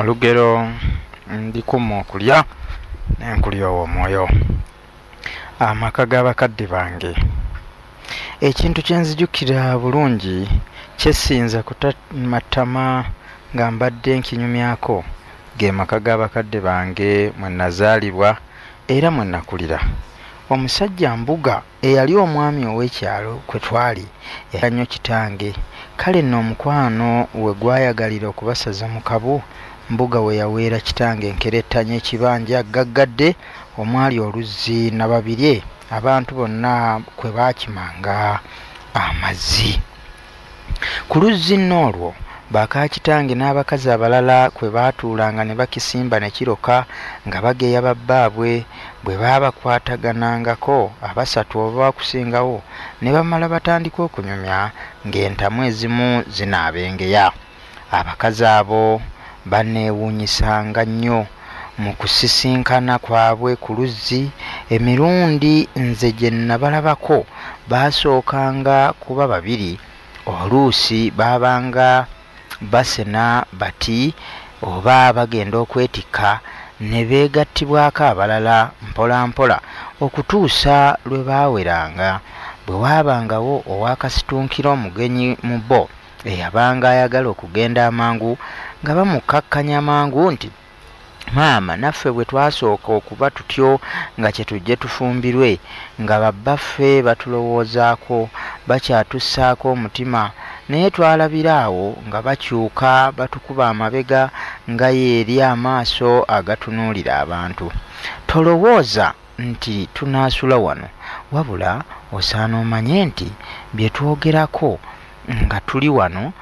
Olugero Ndikumma okulya n'enkulya ow'omwoyo. Amaka g'abakadde bange. Ekintu kye nzijukira bulungi kyesinza kutamatama nga mbadde nkinyumyako ge maka g'abakadde bange mwe nazaalibwa era mwe nakulira. Omusajja Mbuga eyali omwami ow'ekyalo kwe twali yali nnyo kitange. Kale nno omukwano we gwayagalira okubasaza mu kabu, Mbuga we yaweera kitange enkerettanya ekibanja gaggadde omwali oluzzi na babirye abantu bonna kwe baakimanga amazzi. Ku luzzi nno olwo bakakitange n'abakazi abalala kwe baatuulanga ne bakisimba ne kiroka nga bageya babbaabwe bwe baabakwataganangako abasatu oba okusingawo ne bamala batandika okunyumya ng'entamu ezimu zinaabengeya. Abakazi abo baneewuunyisanga nnyo mu kusisinkana kwabwe ku luzzi. Emirundi nze gye nabalabako baasookanga kuba babiri, oluusi baabanga basena bati oba bagenda okwetikka ne beegattibwako abalala mpola mpola okutuusa lwe baaweranga. Bwe waabangawo owakasitunkira omugenyi mu bo eyabanga ayagala okugenda amangu nga bamukkakkanya amangu nti, "Maama, naffe bwe twasooka okuba tutyo nga kye tujje tufumbirwe nga babbaffe batulowoozaako bakyatussaako omutima, naye twalabira awo nga bakyuka batukuba amabega nga yeeri amaaso agatunuulira abantu. Tolowooza nti tunaasula wano, wabula osaana omanye nti bye twogerako nga tuli wano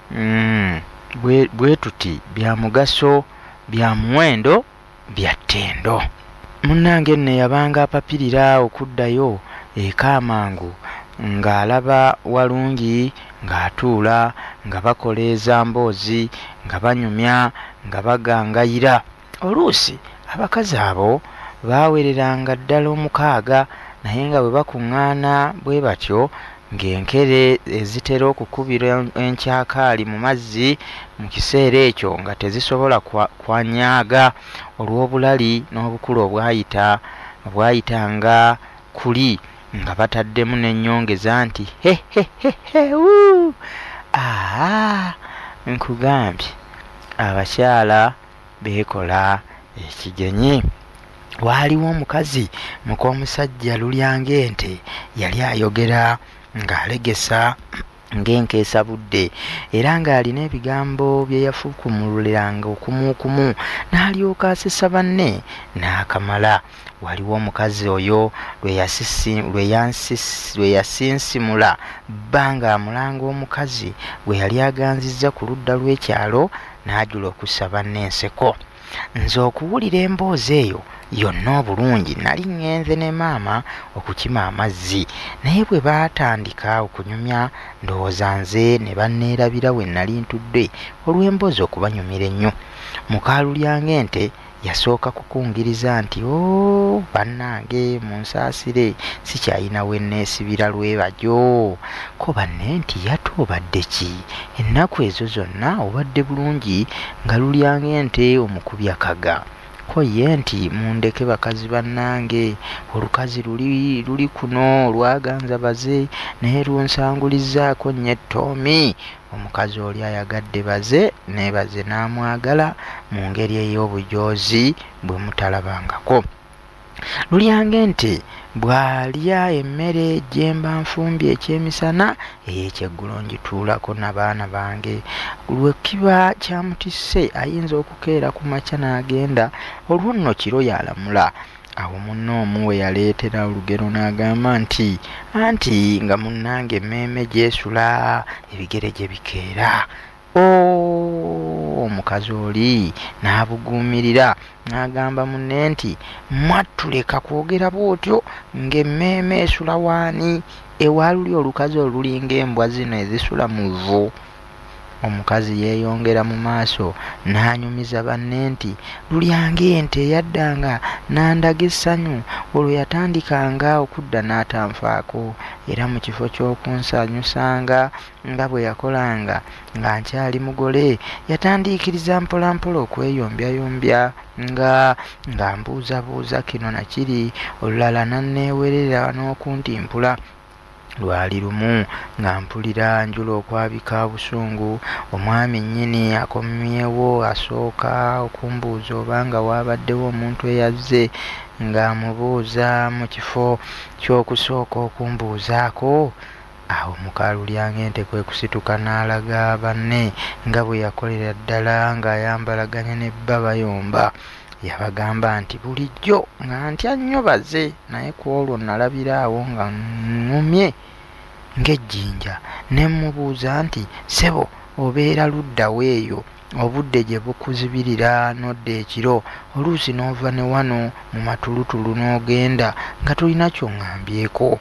bwe tuti bya mugaso, bya muwendo, bya ttendo." Munnange nno yabanga apapirira okuddayo eka amangu ng'alaba walungi ng'atuula nga bakola ezamboozi nga banyumya nga bagangayira. Oluusi abakazi abo baawereranga ddala 6 naye nga bwe bakuŋŋaana bwe batyo ng'enkere ezitera okukubira enkyakaali mu mazzi mu kiseera ekyo nga tezisobola kwanyaaga olw'obulali n'obukulu obwayitanga kuli nga bataddemu n'ennyongeza nti nkugambye abakyala beekola ekigenyi. Waaliwo omukazi muk'omusajja lulyange ente yali ayogera ng'alegesa ng'enkeesa budde era ng'alina ebigambo bye yafukumuliranga okumuukumu n'alyoka asesa banne n'akamala. Waliwo omukazi oyo lwe yasinsimula bbanga amulanga omukazi gwe yali aganzizza ku ludda lw'ekyalo n'ajula okussa banne enseko. Nze okuwulira emboozi eyo yonna obulungi nali ŋŋenze ne maama okukima amazzi, naye bwe baatandika okunyumya ndowooza nze ne banneerabira we nali ntudde olw'emboozi okubanyumira ennyo. Mukaalulyange ente yasooka kukungiriza nti, bannange munsaasire, sikyayina we nneesibira lwebajyo. Ko banne nti, "Yate obadde ki? Ennaku ezo zonna obadde bulungi nga lulyange ente omukubya kaga." Ko ye nti, "Mundeke bakazi bannange, olukazi luli kuno lwaganza baze naye lunsangulizzaako nnyo ettoomi." Omukazi oli ayagadde baze nebaze n'amwagala mu ngeri ey'obujoozi bwe mutalabangako. Lulyange ente bw'alya emmere gye mba nfumbye ekyemisana ey'ekyeggulo ngituulako n'abaana bange. Lwe kiba kyamutisse ayinza okukeera ku makya n'agenda, olwo nno kiro yalamula. Awo munno omu we yaleetera olugero n'agamba nti, "Anti nga munnange emmeeme gyesula ebigere gye bikeera." Omukazi oli n'abuguumirira n'agamba munne nti, "Mwatuleka kwogera bw'otyo ng'emmeeme esula waani? Ewaluli olukazi olulinga embwa zino ezisula mu vvu." omukazi yeeyongera mu maaso n'anyumiza banne nti, lulyange ente yaddanga n'andaga essanyu. Olwo yatandikanga okudda n'atanfaako, era mu kifo ky'okunsanyusanga nga bwe yakolanga nga nkyali mugole, yatandiikiriza mpolampola okweyombyayombya nga mbuuzabuuza kino na kiri, olulala n'anneewerera n'okuntimpula. Lwali lumu nga mpulira njula okwabika busungu, omwami nnyini akomyewo asooka okumbuuza obanga waabaddewo omuntu eyazze, ng'amubuuza mu kifo ky'okusooka okumbuuzaako. Awo muka Lulyange ente kwe kusituka n'alaga banne nga bwe yakolera ddala ng'ayambalaganye ne bba bayomba. Yabagamba nti bulijjo nga ntya nnyo baze, naye ku olwo nalabira awo nga nnumye ng'ejjinja. Ne mmubuuza nti, ssebo obeera luddawo eyo? Obudde gye bukuzibirira n'odda ekiro, oluusi n'ova ne wano mu matulutulu n'ogenda nga tolina ky'oŋŋambyeko.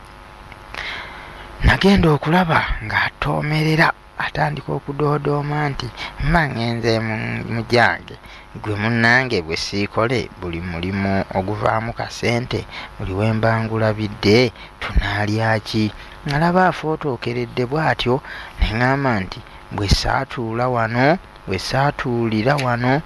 Nagenda okulaba ng'atoomerera atandika okudoodooma nti, mma ngenze mu gyange, gwe munnange bwe siikole buli mulimu oguvaamu kasente, buli we mba ngulabidde tunaalya ki? Nalaba afootookeredde bw'atyo, ne ŋŋamba nti, bwe saatuulira wano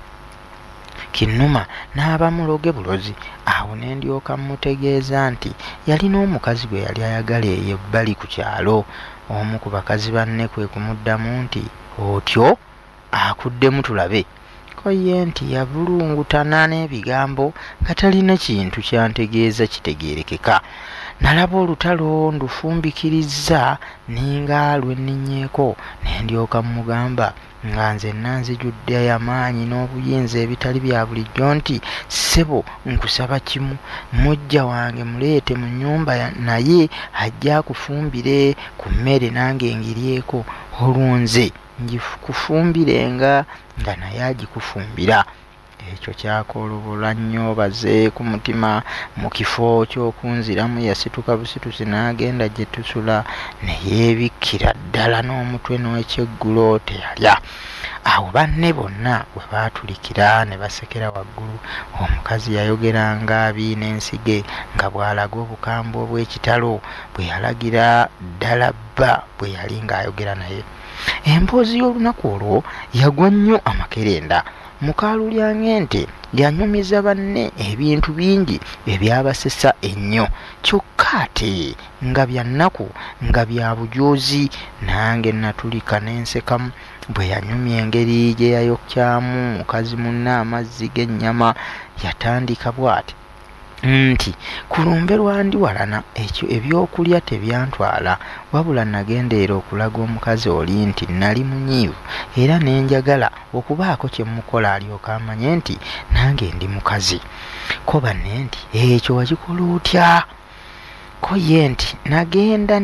kinnuma n'aba muloge bulozi. Awo ne ndyoka mmutegeeza nti yalina omukazi gwe yali ayagala eyo ebbali ku kyalo. Omu ku bakazi banne kwe kumuddamu nti, otyo akuddemu tulabe. Ko ye nti yabulungutana n'ebigambo nga talina kintu kyantegeeza kitegeerekeka. Nalaba olutalo ndufumbikirizza ninga lwenninyeeko, ne ndyoka mmugamba nga nze nanzijudde amaanyi n'obuyinza ebitali bya bulijjo nti, ssebo nkusaba kimu, mujja wange muleete mu nnyumba naye ajja akufumbire ku mmere nange ngiryeko, olwo nze ngikufumbirenga nga naye agikufumbira. Ekyo kyakolobula nnyo baze ku mutima. Mu kifo ky'okunziramu yasituka busitusi n'agenda gye tusula, ne yeebikkira ddala n'omutwe n'ekyeggulo teyalya. Awo banne bonna bwe baatulikira ne basekera waggulu. Omukazi yayogeranga abiina ensige nga bw'alaga obukambwe obw'ekitalo bwe yalagira ddala bba bwe yali ng'ayogera naye. Emboozi y'olunaku olwo yagwa nnyo amakerenda. Muka Lulyange ente yanyumiza banne ebintu bingi ebyabasesa ennyo, kyokka ate nga bya nnaku nga bya bujoozi. Nange natulika n'ensekamu bwe yanyumya engeri gye yayokyamu mukazi munne amazzi g'ennyama. Yatandika bw'ati nti, kulumbe lwandi walana ekyo ebyokulya tebyantwala, wabula nagendeera okulaga omukazi oli nti nali munyiivu era nenjagala okubaako kye mukola alyoka amanye nti nange ndi mukazi. Ko banne nti, ekyo wakikola otya? Ko ye nti, nagenda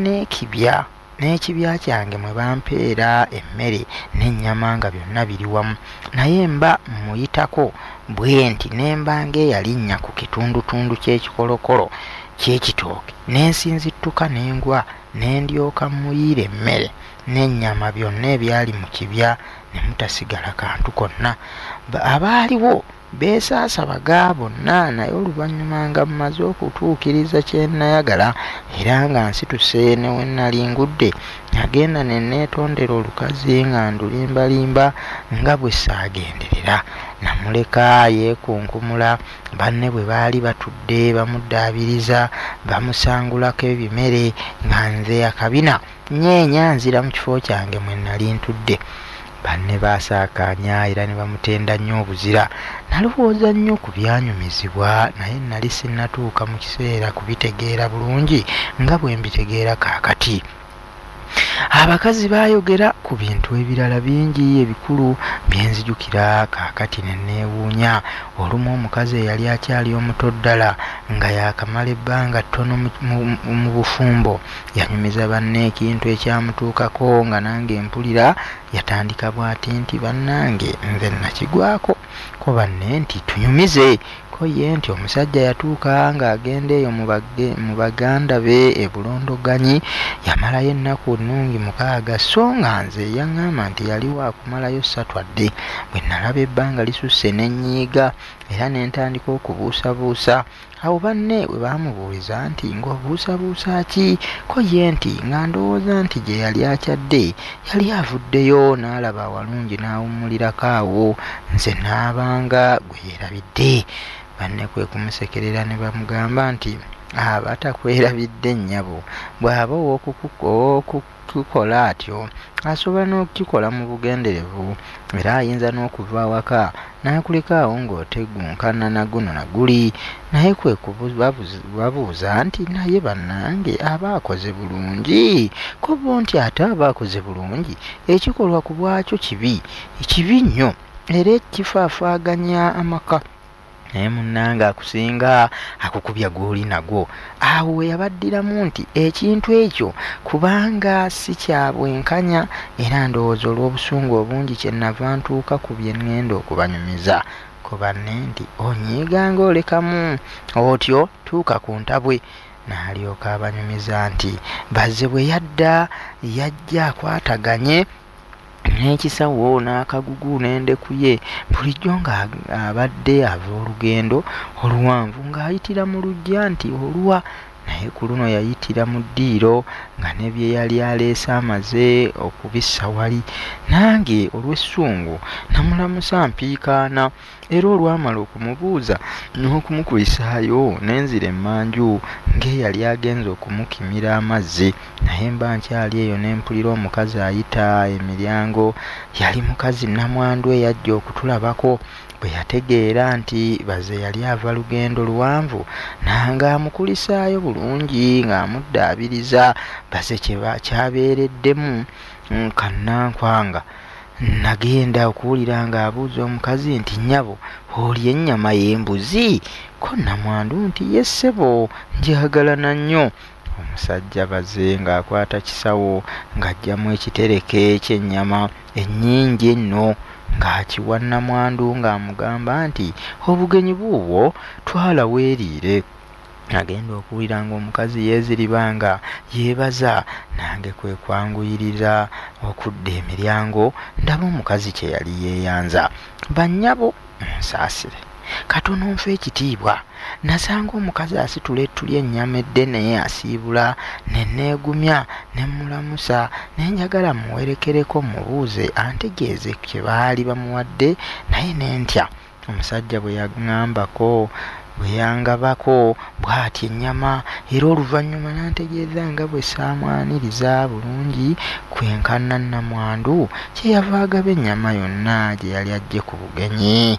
n'ekibya kyange mwe bampeera emmere n'ennyama nga byonna biri wamu, naye mba muyitako bwe nti nemba ng'eyalinnya ku kitundutundu ky'ekikolokolo ky'ekitooke, n'ensinzittuka n'engwa, ne ndyoka muyiira emmere n'ennyama byonna ebyali mu kibya ne mutasigala kantu konna. Abaaliwo beesaasa baga bonna, naye oluvannyuma nga mmaze okutuukiriza kye nayagala era nga nsituse ne we nali ngudde, nagenda ne neetondera olukazi nga ndulimbalimba nga bwe saagenderera. Namuleka yeekunkumula. Banne bwe baali batudde bamuddaabiriza bamusangulako ebimere, nga nze akabina nyeenya mu kifo kyange mwe nali ntudde. Banne baasaakaanya era ne bamutenda nnyo obuzira. Nalowooza nnyo ku byanyumizibwa, naye nali sinnatuuka mu kiseera kubitegeera bulungi nga bwe mbitegeera kaakati. Abakazi baayogera ku bintu ebirala bingi ebikulu bye nzijukira kaakati ne neewuunya. Olumu omukazi eyali akyali omuto ddala nga yaakamala ebbanga ttono mu bufumbo yanyumiza banne ekintu ekyamutuukako nga nange mpulira. Yatandika bw'ati nti, bannange nze nakigwako. Ko banne nti, tunyumize. Ko ko ye nti omusajja yatuuka ng'agenda eyo mu baganda be e Bulondoganyi yamalayo ennaku nnungi 6 so nga nze yaŋŋamba nti yali waakumalayo 3 adde bwe nalaba ebbanga lisusse n'ennyiiga era ne ntandika okubuusabuusa. Awo banne bwe baamubuuliza nti ng'obuusabuusa ki, ko ye nti nga ndowooza nti gye yali akyadde yali avuddeyo n'alaba awalungi n'awummulirako awo, nze n'abanga gwe yeerabidde. Banne kwe kumusekerera ne bamugamba nti aba takwerabidde nnyabo, bw'aba ow'okukola atyo asobola n'okukikola mu bugenderevu era ayinza n'okuva awaka n'akuleka awo ng'otegunkana na guno na guli. Naye kwe babuuza nti naye bannange aba akoze bulungi, ko bo nti ate aba akoze bulungi ekikolwa ku bwakyo kibi nnyo era kifaafaaganya amaka. Naye munnange akusinga akukubya gw'oli nagwo. Awo we yabaddiramu nti ekintu ekyo kubanga si kya bwenkanya era ndowooza olw'obusungu obungi kyenava ntuuka ku bye ŋŋenda okubanyumiza. Ko banne nti onyiiga ng'olekamu otyo tuuka ku ntabwe. N'alyoka abanyumiza nti bazze bwe yajja akwataganye n'ekisawo n'akagugu n'endeku ye bulijjo ng'abadde ava olugendo oluwanvu ng'ayitira mu lujja nti oluwa. Naye ku luno yayitira mu ddiiro nga ne bye yali aleese amaze okubissa wali. Nange olw'essungu namulamusa mpiikaana era olwamala okumubuuza n'okumukulisaayo n'enzira emmanju ng'eyali agenze okumukimira amazzi. Naye mba nkyali eyo ne mpulira omukazi ayita emiryango. Yali mukazi nnamwandu eyajja okutulabako. Bwe yategeera nti baze yali ava lugendo luwanvu nanga amukulisaayo bulungi ng'amuddaabiriza baze kyabeereddemu kannankwanga. Nagenda okuwulira ng'abuuza omukazi nti nnyabo olya ennyama y'embuzi? Ko nnamwandu nti ye ssebo njagalana nnyo. Omusajja baze ng'akwata kisawo ng'aggyamu ekitereke ky'ennyama ennyingi enno ng'akiwa nnamwandu ng'amugamba nti obugenyi buubwo twala weeriire. Agenda okuwulira ng'omukazi yeeziriba nga yeebaza. Nange kwe kwanguyirira okudda emiryango ndaba omukazi kye yali yeeyanza. Bannyabo munsaasire katono nfe ekitiibwa. Nasanga omukazi asitula ettuli ennyama eddene asiibula ne neegumya ne mulamusa ne njagala muwerekereko mubuuze antegeeze kye baali bamuwadde naye ne ntya. Omusajja bwe yaŋŋambako bwe yangabako bw'atyo ennyama era oluvannyuma n'antegeeza nga bwe saamwaniriza bulungi kwenkana nnamwandu kye yava agaba ennyama yonna gye yali ajje ku bugenyi.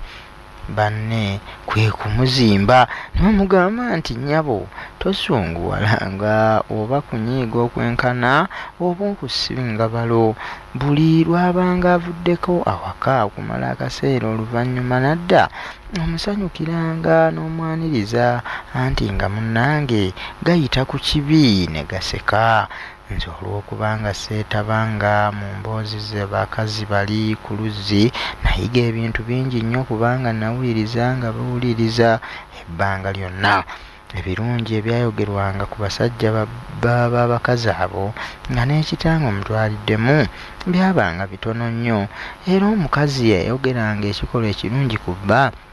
Banne kwe kumuzimba ne bamugamba nti nnyabo tosunguwalanga oba kunyiiga okwenkana oba okusinga balo. Buli lwabanga avuddeko awaka okumala akaseera oluvannyuma nadda omusanyukiranga n'omwaniriza anti nga munnange gayita ku kibi ne gaseka. Nze olw'okubanga seetabanga mu mboozi ze bakazi bali ku luzzi nayiga ebintu bingi nnyo kubanga nawuliriza nga bawuliriza ebbanga lyonna. Ebirungi ebyayogerwanga ku basajja b'abakazi abo nga n'ekitanga omutwaliddemu byabanga bitono nnyo era omukazi yayogeranga ekikolwa ekirungi ku bba